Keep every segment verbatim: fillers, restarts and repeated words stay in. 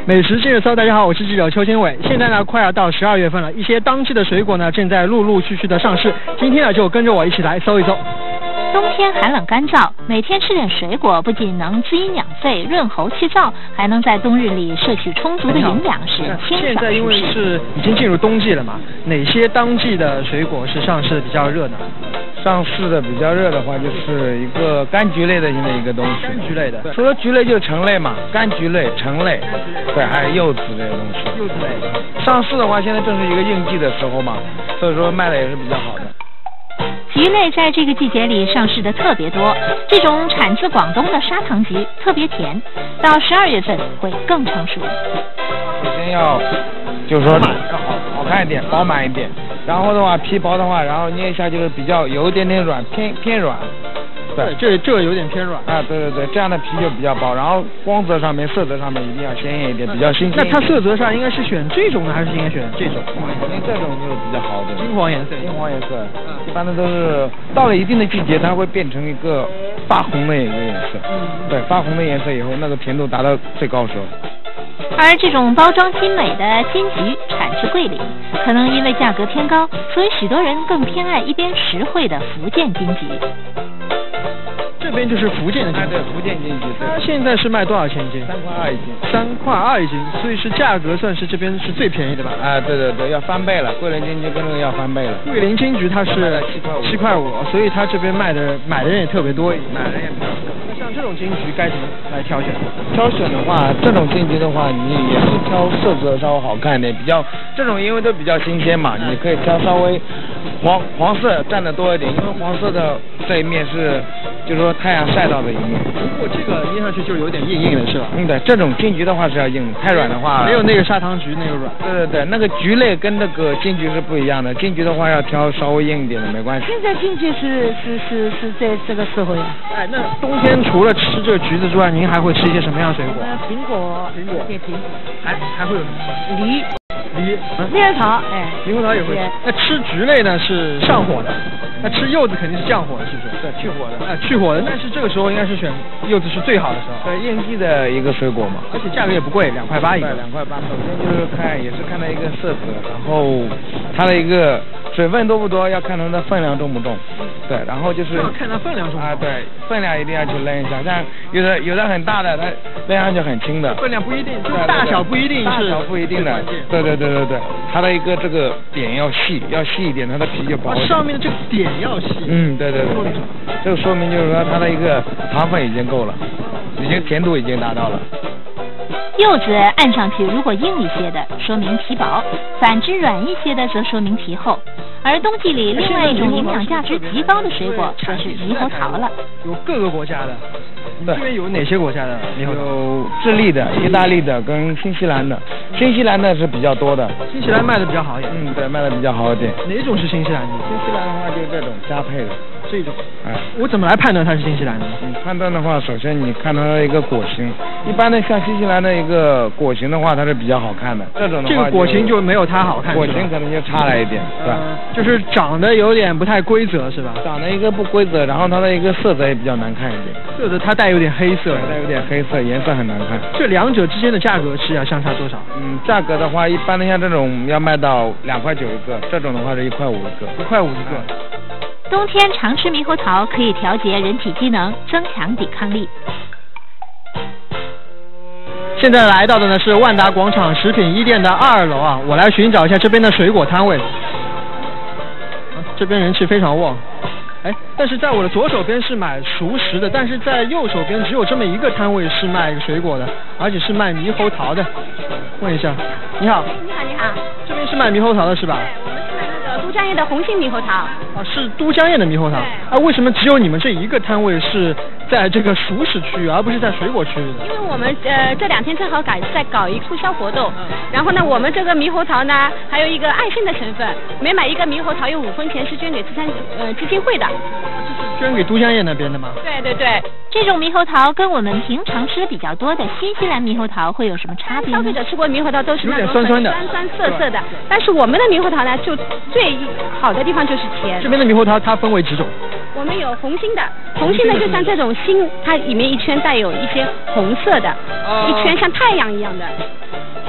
美食今日搜，大家好，我是记者邱经纬。现在呢，快要到十二月份了，一些当季的水果呢，正在陆陆续续的上市。今天呢，就跟着我一起来搜一搜。 冬天寒冷干燥，每天吃点水果，不仅能滋阴养肺、润喉气燥，还能在冬日里摄取充足的营养，使人清爽舒适。 现在因为是已经进入冬季了嘛，哪些当季的水果是上市的比较热呢？ 上市的比较热的话，就是一个柑橘类的现在一个东西。 柑橘类的， 除了橘类就是橙类嘛，柑橘类、橙类，对，还有柚子这些东西。 柚子类上市的话，现在正是一个应季的时候嘛，所以说卖的也是比较好的。 橘类在这个季节里上市的特别多，这种产自广东的砂糖橘特别甜，到十二月份会更成熟。 首先要就是说要好好看一点，饱满一点。然后的话，皮薄的话，然后捏一下就是比较有一点点软，偏偏软。 对，这这有点偏软啊，对对对，这样的皮就比较薄，然后光泽上面、色泽上面一定要鲜艳一点，比较新鲜。 那它色泽上应该是选这种呢，还是应该选这种？ 因为这种就是比较好的。 金黄颜色， 金黄颜色，一般的都是到了一定的季节，它会变成一个发红的一个颜色。嗯，对，发红的颜色以后，那个甜度达到最高时候。 而这种包装精美的金桔产自桂林，可能因为价格偏高，所以许多人更偏爱一边实惠的福建金桔。 这边就是福建的金桔， 对，福建金桔。 它现在是卖多少钱一斤？ 三块二一斤。 三块二一斤，所以是价格算是这边是最便宜的吧？ 啊，对对对，要翻倍了，桂林金桔跟这个要翻倍了。 桂林金桔它是七块五， 七块五，所以它这边卖的买的人也特别多， 买的人也比较多。 那像这种金桔该怎么来挑选？ 挑选的话，这种金桔的话，你也是挑色泽稍微好看一点，比较这种因为都比较新鲜嘛，你可以挑稍微黄黄色占的多一点，因为黄色的这一面是就是说太阳晒到的一面。 不过这个捏上去就有点硬硬的是吧？ 嗯，对，这种金桔的话是要硬，太软的话没有那个砂糖橘那个软。 对对对，那个橘类跟那个金桔是不一样的，金桔的话要挑稍微硬一点的，没关系。 现在金桔是是是是在这个时候呀。 哎，那冬天除了吃这个橘子之外，您还会吃一些什么样的水果？ 呃，苹果， 苹果， 对，苹果， 还还会有梨。 梨， 猕猴桃，哎， 猕猴桃也会。那吃橘类呢是上火的，那吃柚子肯定是降火的，是不是？ 对，去火的。 哎，去火的。但是这个时候应该是选柚子是最好的时候。 对，应季的一个水果嘛， 而且价格也不贵，两块八一个。 对，两块八。首先就是看，也是看它一个色泽，然后它的一个水分多不多，要看它的分量重不重。对，然后就是看它分量重不重。 啊，对，分量一定要去扔一下，像有的有的很大的，它扔上去很轻的。 分量不一定，就是大小不一定是。 大小不一定的。对对对。对对对，它的一个这个点要细，要细一点，它的皮就薄。 上面的这个点要细。 嗯，对对对。这个说明就是说它的一个糖分已经够了，已经甜度已经达到了。 柚子按上去如果硬一些的，说明皮薄；反之软一些的，则说明皮厚。而冬季里另外一种营养价值极高的水果，就是猕猴桃了。 有各个国家的。你这边有哪些国家的猕猴桃？ 有智利的、意大利的跟新西兰的。新西兰的是比较多的。 新西兰卖的比较好一点。 嗯，对，卖的比较好一点。 哪种是新西兰的？ 新西兰的话就是这种加配的。 这种。 哎， 我怎么来判断它是新西兰的？ 嗯，判断的话，首先你看它的一个果形，一般的像新西兰的一个果形的话，它是比较好看的。这种的话， 这个果形就没有它好看。 果形可能就差了一点，是吧？ 就是长得有点不太规则，是吧？ 长得一个不规则，然后它的一个色泽也比较难看一点。 色泽它带有点黑色， 带有点黑色，颜色很难看。 这两者之间的价格是要相差多少？ 嗯，价格的话，一般的像这种要卖到两块九一个，这种的话是一块五一个， 一块五一个。 冬天常吃猕猴桃可以调节人体机能，增强抵抗力。 现在来到的呢是万达广场食品一店的二楼啊，我来寻找一下这边的水果摊位。啊，这边人气非常旺。哎，但是在我的左手边是买熟食的，但是在右手边只有这么一个摊位是卖水果的，而且是卖猕猴桃的。问一下，你好。 你好，你好。 这边是卖猕猴桃的是吧？ 对，我们是卖那个都江堰的红心猕猴桃。 啊，是都江堰的猕猴桃。啊，为什么只有你们这一个摊位是在这个熟食区域，而不是在水果区域的？ 因为我们呃这两天正好搞在搞一促销活动，然后呢，我们这个猕猴桃呢还有一个爱心的成分，每买一个猕猴桃有五分钱是捐给慈善呃基金会的。 捐给都江堰那边的吗？ 对对对， 这种猕猴桃跟我们平常吃的比较多的新西兰猕猴桃会有什么差别呢？ 消费者吃过猕猴桃都是那种酸酸的、 酸酸涩涩的，但是我们的猕猴桃呢，就最好的地方就是甜。 这边的猕猴桃它分为几种？ 我们有红心的，红心的就像这种心，它里面一圈带有一些红色的，哦、一圈像太阳一样的。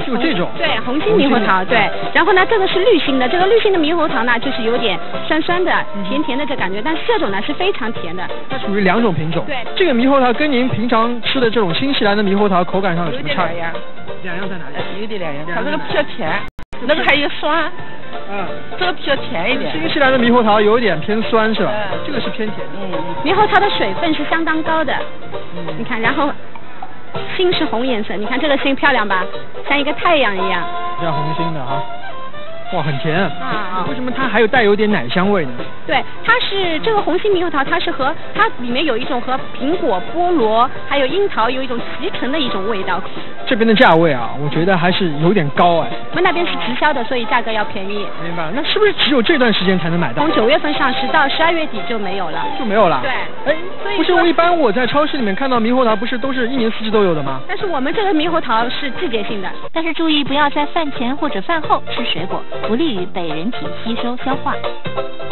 就这种。 对，红心猕猴桃，对。然后呢，这个是绿心的，这个绿心的猕猴桃呢，就是有点酸酸的、甜甜的这感觉，但是这种呢是非常甜的。 它属于两种品种。 对。 这个猕猴桃跟您平常吃的这种新西兰的猕猴桃口感上有什么差别？ 两样。 两样在哪里？ 有点两样，它这个比较甜，那个还有酸。 嗯， 这个比较甜一点。 新西兰的猕猴桃有一点偏酸是吧？ 嗯， 这个是偏甜。 嗯， 猕猴桃的水分是相当高的。嗯，你看，然后心是红颜色，你看这个心漂亮吧，像一个太阳一样。 这样红心的哈。哇，很甜啊！ 为什么它还有带有点奶香味呢？ 对，它是这个红心猕猴桃，它是和它里面有一种和苹果、菠萝还有樱桃有一种提成的一种味道。 这边的价位啊，我觉得还是有点高哎。 我们那边是直销的，所以价格要便宜。 明白。那是不是只有这段时间才能买到？ 从九月份上市到十二月底就没有了。 就没有了。 对。 哎，不是，我一般我在超市里面看到猕猴桃，不是都是一年四季都有的吗？ 但是我们这个猕猴桃是季节性的。 但是注意不要在饭前或者饭后吃水果，不利于被人体吸收消化。